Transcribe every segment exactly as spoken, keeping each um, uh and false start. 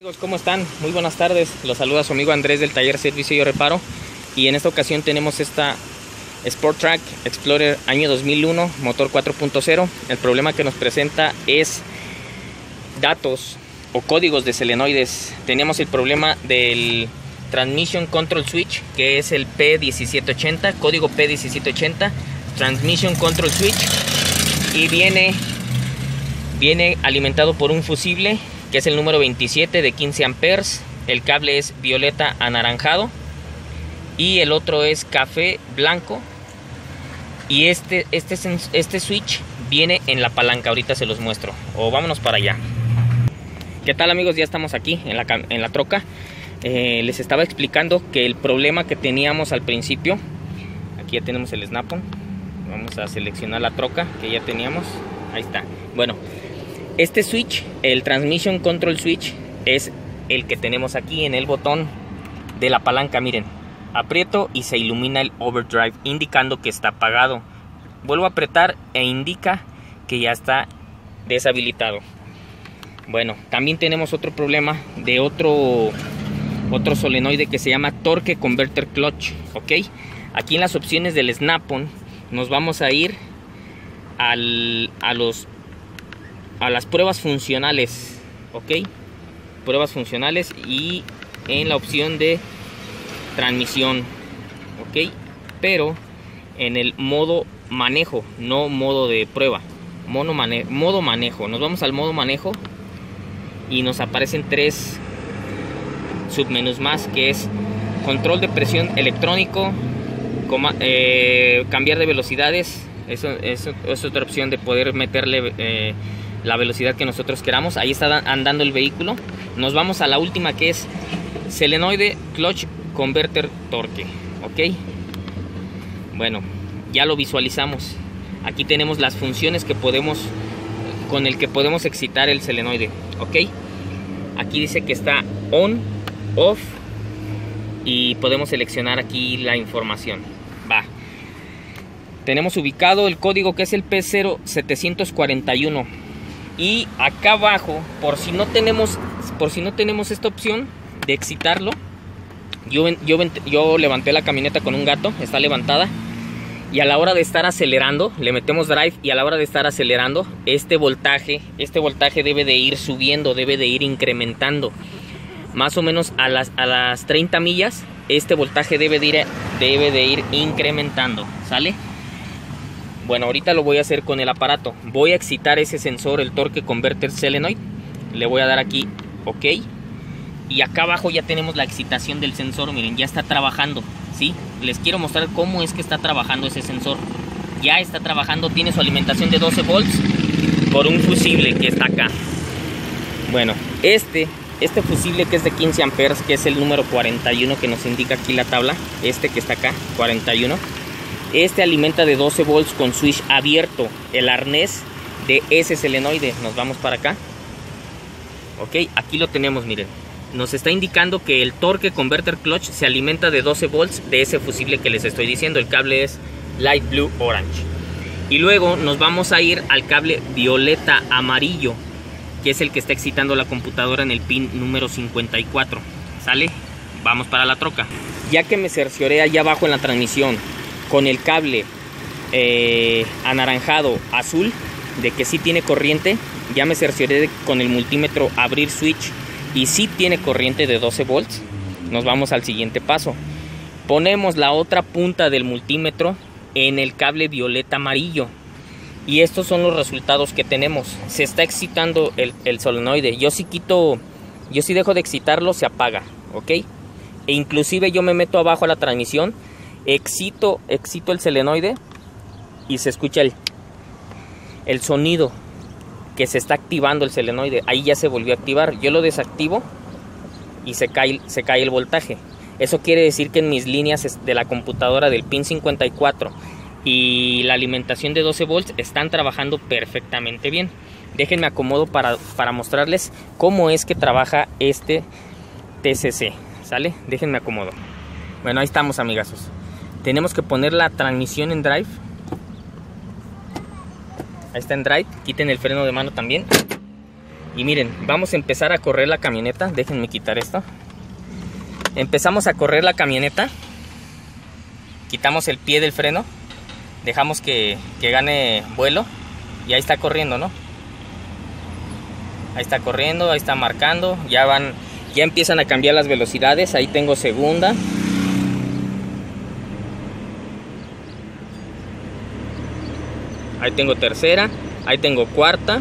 Amigos, ¿cómo están? Muy buenas tardes, los saluda su amigo Andrés del taller Servicio y Reparo. Y en esta ocasión tenemos esta Sport Track Explorer año dos mil uno, motor cuatro punto cero. El problema que nos presenta es datos o códigos de solenoides. Tenemos el problema del Transmission Control Switch, que es el P diecisiete ochenta, código P diecisiete ochenta, Transmission Control Switch, y viene, viene alimentado por un fusible que es el número veintisiete de quince amperes. El cable es violeta anaranjado y el otro es café blanco. Y este, este, este switch viene en la palanca, ahorita se los muestro, o vámonos para allá. ¿Qué tal, amigos? Ya estamos aquí en la, en la troca. Eh, les estaba explicando que el problema que teníamos al principio, aquí ya tenemos el snap-on. Vamos a seleccionar la troca que ya teníamos, ahí está. Bueno, este switch, el Transmission Control Switch, es el que tenemos aquí en el botón de la palanca. Miren, aprieto y se ilumina el overdrive, indicando que está apagado. Vuelvo a apretar e indica que ya está deshabilitado. Bueno, también tenemos otro problema de otro, otro solenoide que se llama Torque Converter Clutch, ¿ok? Aquí en las opciones del snap-on nos vamos a ir al, a los... a las pruebas funcionales, ok, pruebas funcionales, y en la opción de transmisión, ok, pero en el modo manejo, no modo de prueba, modo, mane modo manejo. Nos vamos al modo manejo y nos aparecen tres submenús más, que es control de presión electrónico, coma, eh, cambiar de velocidades. Eso, eso es otra opción de poder meterle eh, la velocidad que nosotros queramos. Ahí está andando el vehículo. Nos vamos a la última, que es Solenoide Clutch Converter Torque, ok. Bueno, ya lo visualizamos. Aquí tenemos las funciones que podemos, con el que podemos excitar el solenoide, ok. Aquí dice que está on, off, y podemos seleccionar aquí la información. Va. Tenemos ubicado el código, que es el P cero setecientos cuarenta y uno. Y acá abajo, por si no tenemos, por si no tenemos esta opción de excitarlo, yo, yo, yo levanté la camioneta con un gato, está levantada, y a la hora de estar acelerando, le metemos drive, y a la hora de estar acelerando, este voltaje, este voltaje debe de ir subiendo, debe de ir incrementando. Más o menos a las, a las treinta millas, este voltaje debe de ir, debe de ir incrementando, ¿sale? Bueno, ahorita lo voy a hacer con el aparato. Voy a excitar ese sensor, el Torque Converter Solenoid. Le voy a dar aquí OK. Y acá abajo ya tenemos la excitación del sensor. Miren, ya está trabajando, ¿sí? Les quiero mostrar cómo es que está trabajando ese sensor. Ya está trabajando, tiene su alimentación de doce volts por un fusible que está acá. Bueno, este, este fusible, que es de quince amperes, que es el número cuarenta y uno que nos indica aquí la tabla. Este que está acá, cuarenta y uno. Este alimenta de doce volts con switch abierto, el arnés de ese solenoide. Nos vamos para acá. Ok, aquí lo tenemos, miren. Nos está indicando que el Torque Converter Clutch se alimenta de doce volts de ese fusible que les estoy diciendo. El cable es Light Blue Orange. Y luego nos vamos a ir al cable violeta amarillo, que es el que está excitando la computadora en el pin número cincuenta y cuatro. ¿Sale? Vamos para la troca. Ya que me cercioré allá abajo en la transmisión con el cable eh, anaranjado azul de que sí tiene corriente, ya me cercioré de, con el multímetro, abrir switch, y sí tiene corriente de doce volts. Nos vamos al siguiente paso. Ponemos la otra punta del multímetro en el cable violeta amarillo, y estos son los resultados que tenemos. Se está excitando el, el solenoide. Yo sí quito, yo sí dejo de excitarlo, se apaga, ok. E inclusive yo me meto abajo a la transmisión, Excito, excito el solenoide y se escucha el, el sonido que se está activando el solenoide. Ahí ya se volvió a activar. Yo lo desactivo y se cae, se cae el voltaje. Eso quiere decir que en mis líneas de la computadora del pin cincuenta y cuatro y la alimentación de doce volts están trabajando perfectamente bien. Déjenme acomodo para, para mostrarles cómo es que trabaja este T C C. ¿Sale? Déjenme acomodo. Bueno, ahí estamos, amigazos. Tenemos que poner la transmisión en drive. Ahí está en drive. Quiten el freno de mano también. Y miren, vamos a empezar a correr la camioneta. Déjenme quitar esto. Empezamos a correr la camioneta. Quitamos el pie del freno. Dejamos que, que gane vuelo. Y ahí está corriendo, ¿no? Ahí está corriendo, ahí está marcando. Ya van, ya empiezan a cambiar las velocidades. Ahí tengo segunda. Ahí tengo tercera. Ahí tengo cuarta.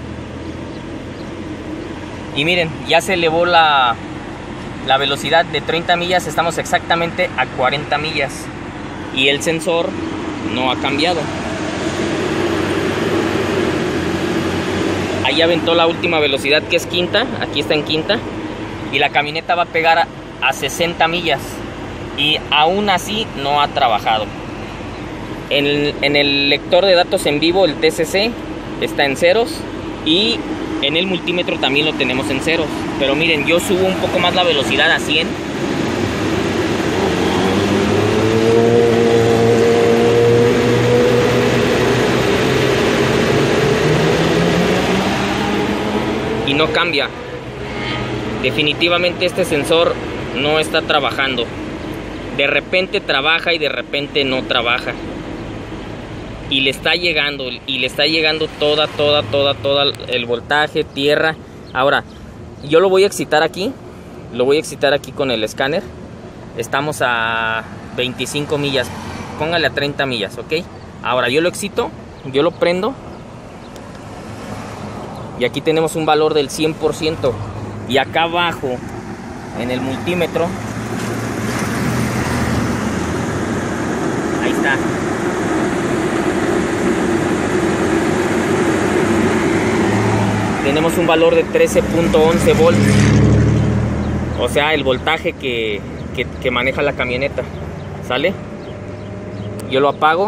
Y miren, ya se elevó la, la velocidad de treinta millas. Estamos exactamente a cuarenta millas. Y el sensor no ha cambiado. Ahí aventó la última velocidad, que es quinta. Aquí está en quinta. Y la camioneta va a pegar a, a sesenta millas. Y aún así no ha trabajado. En el, en el lector de datos en vivo, el T C C, está en ceros. Y en el multímetro también lo tenemos en ceros. Pero miren, yo subo un poco más la velocidad a cien. Y no cambia. Definitivamente este sensor no está trabajando. De repente trabaja y de repente no trabaja. Y le está llegando, y le está llegando toda, toda, toda, toda el voltaje, tierra. Ahora, yo lo voy a excitar aquí. Lo voy a excitar aquí con el escáner. Estamos a veinticinco millas. Póngale a treinta millas, ¿ok? Ahora yo lo excito, yo lo prendo. Y aquí tenemos un valor del cien por ciento. Y acá abajo, en el multímetro, ahí está. Tenemos un valor de trece punto once volts. O sea, el voltaje que, que, que maneja la camioneta. ¿Sale? Yo lo apago.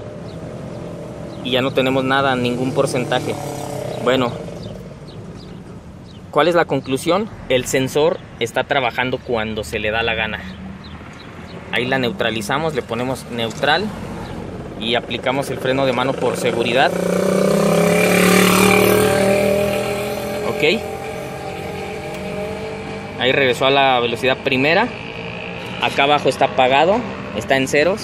Y ya no tenemos nada, ningún porcentaje. Bueno, ¿cuál es la conclusión? El sensor está trabajando cuando se le da la gana. Ahí la neutralizamos, le ponemos neutral y aplicamos el freno de mano por seguridad. Ok. Ahí regresó a la velocidad primera. Acá abajo está apagado, está en ceros.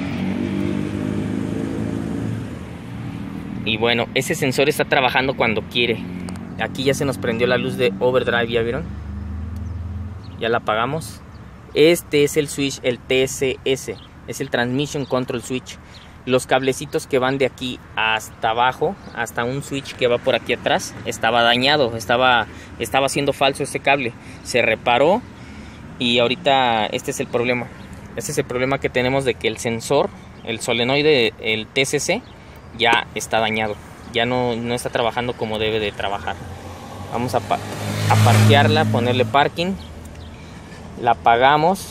Y bueno, ese sensor está trabajando cuando quiere. Aquí ya se nos prendió la luz de overdrive, ¿ya vieron? Ya la apagamos. Este es el switch, el T S S. Es el Transmission Control Switch. Los cablecitos que van de aquí hasta abajo, hasta un switch que va por aquí atrás, estaba dañado. Estaba, estaba haciendo falso ese cable. Se reparó y ahorita este es el problema. Este es el problema que tenemos de que el sensor, el solenoide, el T S C, ya está dañado. Ya no, no está trabajando como debe de trabajar. Vamos a, a parquearla, ponerle parking. La apagamos.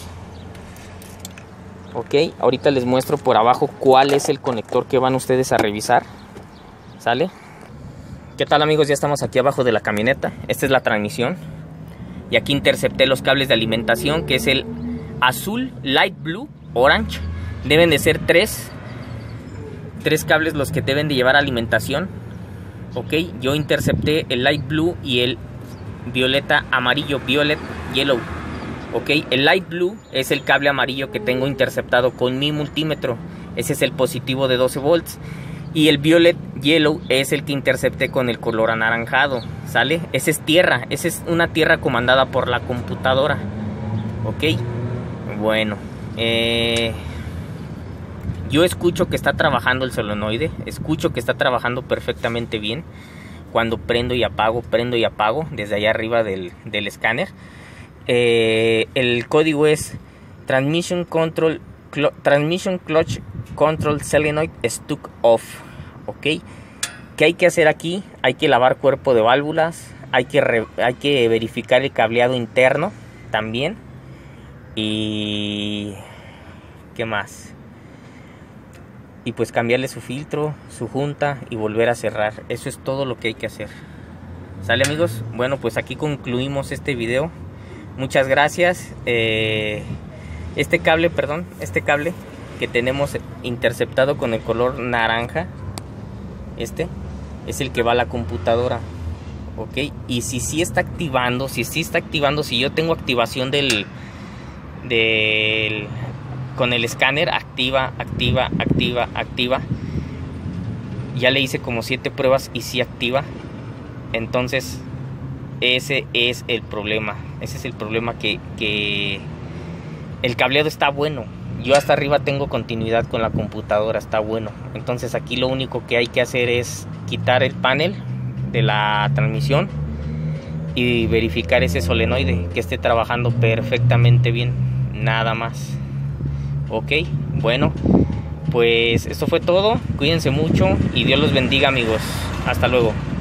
Ok, ahorita les muestro por abajo cuál es el conector que van ustedes a revisar. ¿Sale? ¿Qué tal, amigos? Ya estamos aquí abajo de la camioneta. Esta es la transmisión. Y aquí intercepté los cables de alimentación, que es el azul, light blue, orange. Deben de ser tres. Tres cables los que deben de llevar alimentación. Ok, yo intercepté el light blue y el violeta amarillo, violet yellow. Ok, el light blue es el cable amarillo que tengo interceptado con mi multímetro. Ese es el positivo de doce volts. Y el violet yellow es el que intercepté con el color anaranjado. ¿Sale? Ese es tierra. Esa es una tierra comandada por la computadora. Ok, bueno. Eh... Yo escucho que está trabajando el solenoide. Escucho que está trabajando perfectamente bien. Cuando prendo y apago, prendo y apago desde allá arriba del, del escáner. Eh, el código es Transmission Control Transmission Clutch Control Solenoid Stuck Off. Ok. ¿Qué hay que hacer aquí? Hay que lavar cuerpo de válvulas. Hay que, re, hay que verificar el cableado interno también. Y... ¿qué más? Y pues cambiarle su filtro, su junta y volver a cerrar. Eso es todo lo que hay que hacer. ¿Sale, amigos? Bueno, pues aquí concluimos este video. Muchas gracias. Eh, este cable, perdón, este cable que tenemos interceptado con el color naranja, este es el que va a la computadora. ok. Y si sí está activando, si sí está activando, si yo tengo activación del, del con el escáner, activa, activa, activa, activa. Ya le hice como siete pruebas y sí activa. Entonces ese es el problema. Ese es el problema, que, que el cableado está bueno. Yo hasta arriba tengo continuidad con la computadora, está bueno. Entonces aquí lo único que hay que hacer es quitar el panel de la transmisión y verificar ese solenoide que esté trabajando perfectamente bien, nada más. Ok, bueno, pues esto fue todo. Cuídense mucho y Dios los bendiga, amigos. Hasta luego.